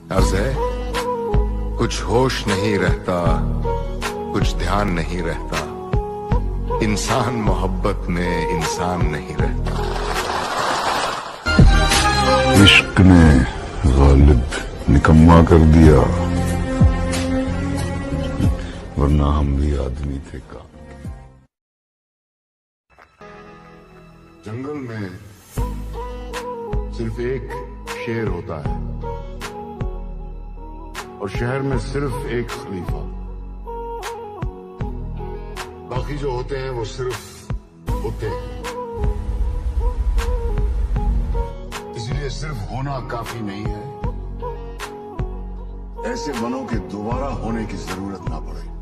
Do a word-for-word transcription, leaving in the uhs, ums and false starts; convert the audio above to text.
अर्ज है, कुछ होश नहीं रहता, कुछ ध्यान नहीं रहता, इंसान मोहब्बत में इंसान नहीं रहता। इश्क ने गालिब निकम्मा कर दिया, वरना हम भी आदमी थे का। जंगल में सिर्फ एक शेर होता है और शहर में सिर्फ एक खलीफा। बाकी जो होते हैं वो सिर्फ होते हैं। इसलिए सिर्फ होना काफी नहीं है, ऐसे बनो कि दोबारा होने की जरूरत ना पड़े।